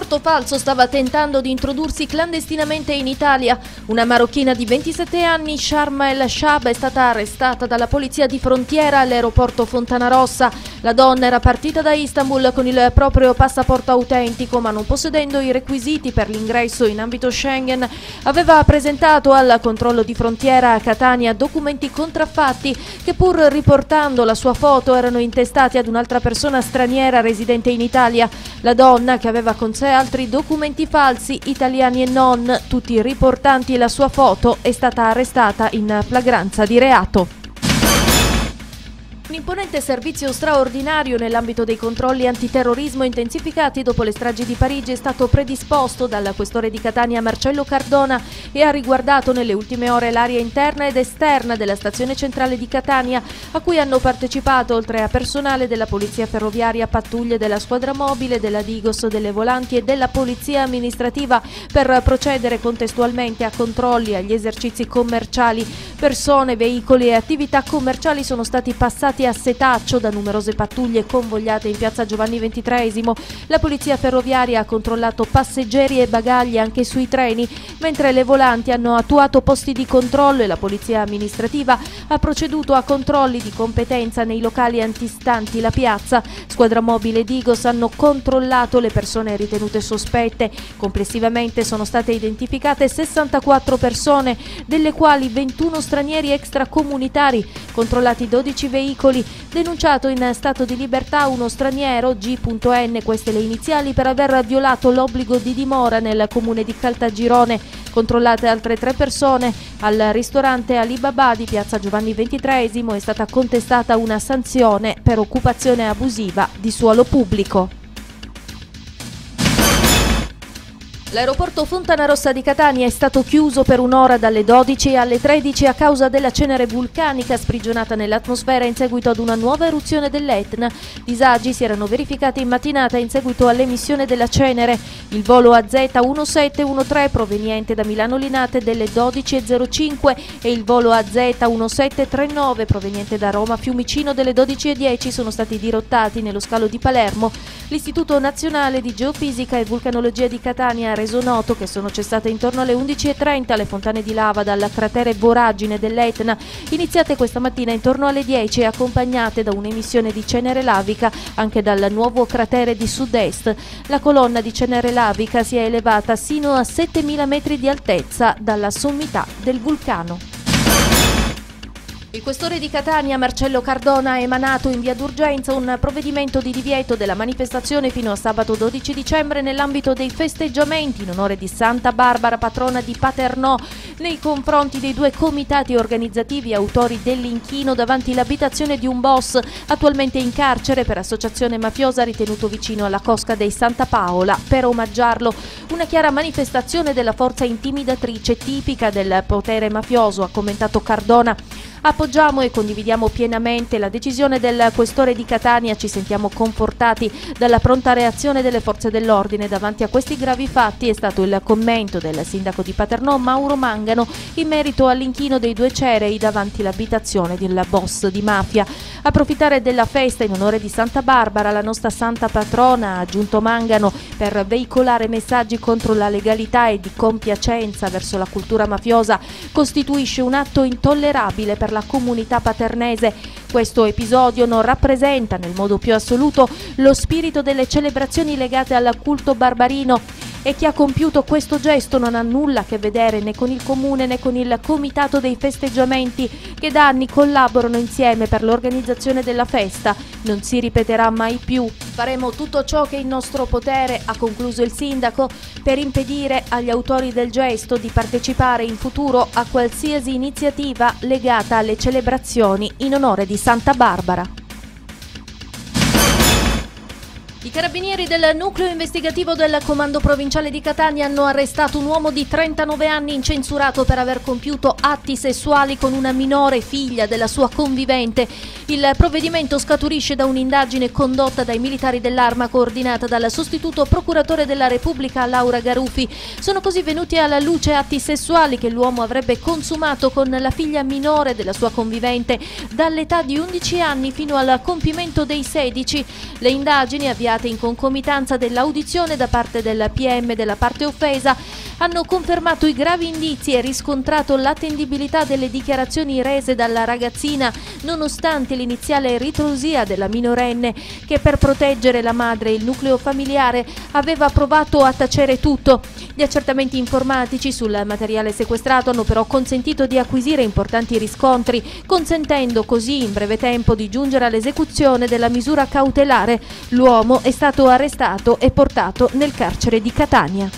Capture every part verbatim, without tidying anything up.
passaporto falso stava tentando di introdursi clandestinamente in Italia. Una marocchina di ventisette anni, Sharma El Shab, è stata arrestata dalla polizia di frontiera all'aeroporto Fontanarossa. La donna era partita da Istanbul con il proprio passaporto autentico, ma non possedendo i requisiti per l'ingresso in ambito Schengen, aveva presentato al controllo di frontiera a Catania documenti contraffatti che, pur riportando la sua foto, erano intestati ad un'altra persona straniera residente in Italia. La donna, che aveva con sé altri documenti falsi, italiani e non, tutti riportanti la sua foto, è stata arrestata in flagranza di reato. Un imponente servizio straordinario nell'ambito dei controlli antiterrorismo intensificati dopo le stragi di Parigi è stato predisposto dal questore di Catania Marcello Cardona e ha riguardato nelle ultime ore l'area interna ed esterna della stazione centrale di Catania, a cui hanno partecipato, oltre a personale della Polizia Ferroviaria, pattuglie della Squadra Mobile, della Digos, delle Volanti e della Polizia Amministrativa, per procedere contestualmente a controlli agli esercizi commerciali. Persone, veicoli e attività commerciali sono stati passati a setaccio da numerose pattuglie convogliate in piazza Giovanni ventitreesimo. La polizia ferroviaria ha controllato passeggeri e bagagli anche sui treni, mentre le volanti hanno attuato posti di controllo e la polizia amministrativa ha proceduto a controlli di competenza nei locali antistanti la piazza. Squadra Mobile e Digos hanno controllato le persone ritenute sospette. Complessivamente sono state identificate sessantaquattro persone, delle quali ventuno stranieri extracomunitari, controllati dodici veicoli, denunciato in stato di libertà uno straniero, G N, queste le iniziali, per aver violato l'obbligo di dimora nel comune di Caltagirone. Controllate altre tre persone. Al ristorante Alibaba di piazza Giovanni ventitreesimo è stata contestata una sanzione per occupazione abusiva di suolo pubblico. L'aeroporto Fontanarossa di Catania è stato chiuso per un'ora dalle dodici alle tredici a causa della cenere vulcanica sprigionata nell'atmosfera in seguito ad una nuova eruzione dell'Etna. Disagi si erano verificati in mattinata in seguito all'emissione della cenere. Il volo A Z sette uno tre proveniente da Milano Linate delle dodici e zero cinque e il volo A Z sette tre nove proveniente da Roma Fiumicino delle dodici e dieci sono stati dirottati nello scalo di Palermo. L'Istituto Nazionale di Geofisica e Vulcanologia di Catania ha reso noto che sono cessate intorno alle undici e trenta le fontane di lava dal cratere Voragine dell'Etna, iniziate questa mattina intorno alle dieci e accompagnate da un'emissione di cenere lavica anche dal nuovo cratere di sud-est. La colonna di cenere lavica si è elevata sino a settemila metri di altezza dalla sommità del vulcano. Il questore di Catania, Marcello Cardona, ha emanato in via d'urgenza un provvedimento di divieto della manifestazione fino a sabato dodici dicembre nell'ambito dei festeggiamenti in onore di Santa Barbara, patrona di Paternò, nei confronti dei due comitati organizzativi autori dell'inchino davanti l'abitazione di un boss attualmente in carcere per associazione mafiosa ritenuto vicino alla cosca dei Santa Paola. Per omaggiarlo, una chiara manifestazione della forza intimidatrice tipica del potere mafioso, ha commentato Cardona. Appoggiamo e condividiamo pienamente la decisione del questore di Catania, ci sentiamo confortati dalla pronta reazione delle forze dell'ordine davanti a questi gravi fatti, è stato il commento del sindaco di Paternò Mauro Mangano in merito all'inchino dei due cerei davanti l'abitazione del boss di mafia. Approfittare della festa in onore di Santa Barbara, la nostra santa patrona, ha aggiunto Mangano, per veicolare messaggi contro la legalità e di compiacenza verso la cultura mafiosa, costituisce un atto intollerabile per la comunità paternese. Questo episodio non rappresenta nel modo più assoluto lo spirito delle celebrazioni legate al culto barbarino e chi ha compiuto questo gesto non ha nulla a che vedere né con il comune né con il comitato dei festeggiamenti che da anni collaborano insieme per l'organizzazione della festa. Non si ripeterà mai più. Faremo tutto ciò che è in nostro potere, ha concluso il sindaco, per impedire agli autori del gesto di partecipare in futuro a qualsiasi iniziativa legata alle celebrazioni in onore di Santa Barbara. I carabinieri del nucleo investigativo del comando provinciale di Catania hanno arrestato un uomo di trentanove anni incensurato per aver compiuto atti sessuali con una minore figlia della sua convivente. Il provvedimento scaturisce da un'indagine condotta dai militari dell'Arma coordinata dal sostituto procuratore della Repubblica Laura Garuffi. Sono così venuti alla luce atti sessuali che l'uomo avrebbe consumato con la figlia minore della sua convivente dall'età di undici anni fino al compimento dei sedici. Le indagini avviate avviate in concomitanza dell'audizione da parte del P M della parte offesa, hanno confermato i gravi indizi e riscontrato l'attendibilità delle dichiarazioni rese dalla ragazzina, nonostante l'iniziale ritrosia della minorenne che per proteggere la madre e il nucleo familiare aveva provato a tacere tutto. Gli accertamenti informatici sul materiale sequestrato hanno però consentito di acquisire importanti riscontri, consentendo così in breve tempo di giungere all'esecuzione della misura cautelare. L'uomo è stato arrestato e portato nel carcere di Catania.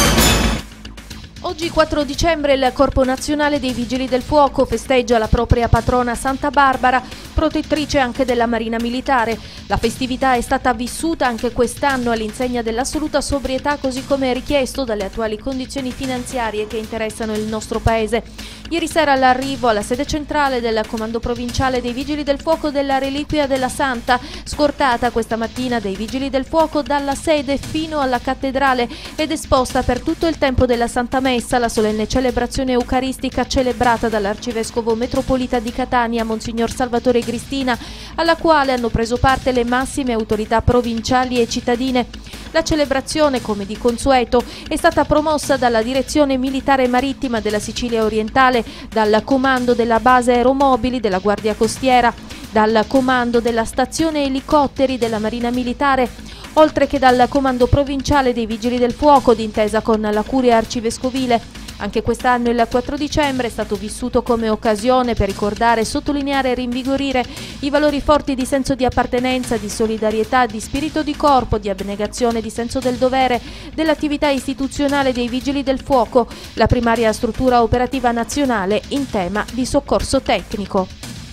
Oggi quattro dicembre il Corpo Nazionale dei Vigili del Fuoco festeggia la propria patrona Santa Barbara, protettrice anche della Marina Militare. La festività è stata vissuta anche quest'anno all'insegna dell'assoluta sobrietà, così come richiesto dalle attuali condizioni finanziarie che interessano il nostro Paese. Ieri sera all'arrivo alla sede centrale del Comando Provinciale dei Vigili del Fuoco della Reliquia della Santa, scortata questa mattina dai Vigili del Fuoco dalla sede fino alla cattedrale ed esposta per tutto il tempo della Santa Messa, la solenne celebrazione eucaristica celebrata dall'Arcivescovo Metropolita di Catania, Monsignor Salvatore Gristina, alla quale hanno preso parte le massime autorità provinciali e cittadine. La celebrazione, come di consueto, è stata promossa dalla Direzione Militare Marittima della Sicilia Orientale, dal Comando della Base Aeromobili della Guardia Costiera, dal Comando della Stazione Elicotteri della Marina Militare, oltre che dal Comando Provinciale dei Vigili del Fuoco, d'intesa con la Curia Arcivescovile. Anche quest'anno il quattro dicembre è stato vissuto come occasione per ricordare, sottolineare e rinvigorire i valori forti di senso di appartenenza, di solidarietà, di spirito di corpo, di abnegazione, di senso del dovere dell'attività istituzionale dei Vigili del Fuoco, la primaria struttura operativa nazionale in tema di soccorso tecnico.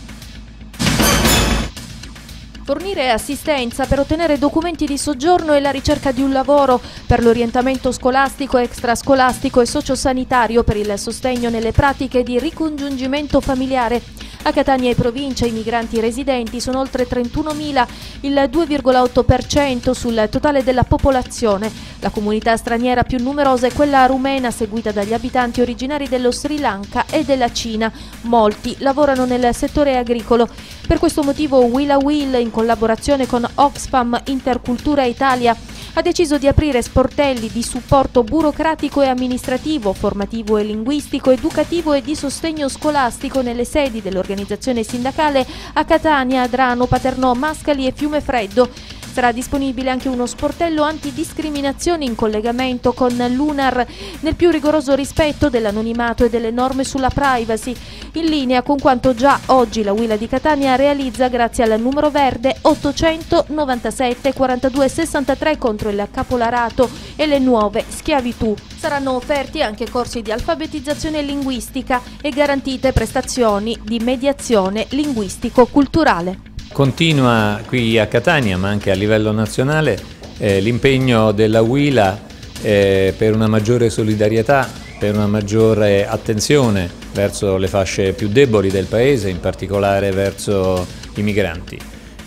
Fornire assistenza per ottenere documenti di soggiorno e la ricerca di un lavoro, per l'orientamento scolastico, extrascolastico e sociosanitario, per il sostegno nelle pratiche di ricongiungimento familiare. A Catania e provincia i migranti residenti sono oltre trentunomila, il due virgola otto per cento sul totale della popolazione. La comunità straniera più numerosa è quella rumena, seguita dagli abitanti originari dello Sri Lanka e della Cina. Molti lavorano nel settore agricolo. Per questo motivo Will a Will, in collaborazione con Oxfam Intercultura Italia, ha deciso di aprire sportelli di supporto burocratico e amministrativo, formativo e linguistico, educativo e di sostegno scolastico nelle sedi dell'organizzazione sindacale a Catania, Adrano, Paternò, Mascali e Fiumefreddo. Sarà disponibile anche uno sportello antidiscriminazione in collegamento con l'U N A R, nel più rigoroso rispetto dell'anonimato e delle norme sulla privacy, in linea con quanto già oggi la Willa di Catania realizza grazie al numero verde ottocentonovantasette quarantadue sessantatré contro il capolarato e le nuove schiavitù. Saranno offerti anche corsi di alfabetizzazione linguistica e garantite prestazioni di mediazione linguistico-culturale. Continua qui a Catania, ma anche a livello nazionale, eh, l'impegno della Willa eh, per una maggiore solidarietà, per una maggiore attenzione verso le fasce più deboli del Paese, in particolare verso i migranti.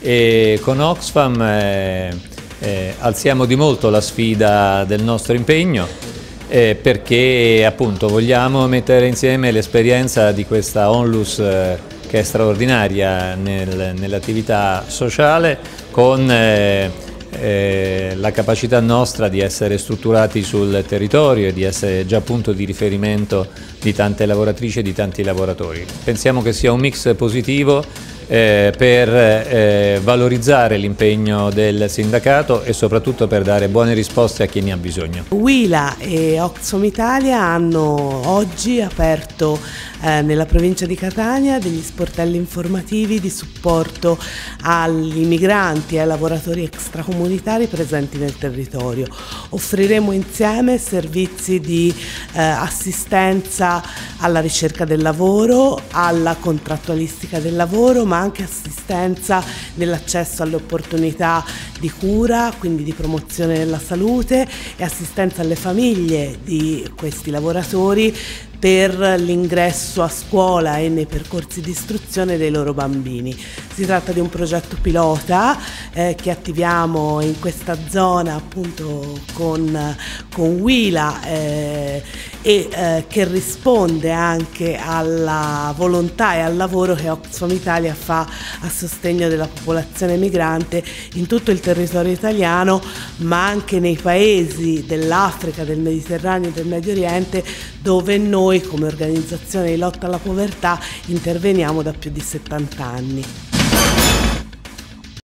E con Oxfam eh, eh, alziamo di molto la sfida del nostro impegno, eh, perché appunto vogliamo mettere insieme l'esperienza di questa Onlus eh, che è straordinaria nel, nell'attività sociale, con eh, eh, la capacità nostra di essere strutturati sul territorio e di essere già punto di riferimento di tante lavoratrici e di tanti lavoratori. Pensiamo che sia un mix positivo eh, per eh, valorizzare l'impegno del sindacato e soprattutto per dare buone risposte a chi ne ha bisogno. Willa e Oxfam Italia hanno oggi aperto eh, nella provincia di Catania degli sportelli informativi di supporto agli migranti e ai lavoratori extracomunitari presenti nel territorio. Offriremo insieme servizi di eh, assistenza alla ricerca del lavoro, alla contrattualistica del lavoro, ma anche assistenza nell'accesso alle opportunità di cura, quindi di promozione della salute, e assistenza alle famiglie di questi lavoratori per l'ingresso a scuola e nei percorsi di istruzione dei loro bambini. Si tratta di un progetto pilota eh, che attiviamo in questa zona appunto con, con Huila eh, e eh, che risponde anche alla volontà e al lavoro che Oxfam Italia fa a sostegno della popolazione migrante in tutto il territorio italiano, ma anche nei paesi dell'Africa, del Mediterraneo e del Medio Oriente, dove noi come organizzazione di lotta alla povertà interveniamo da più di settanta anni.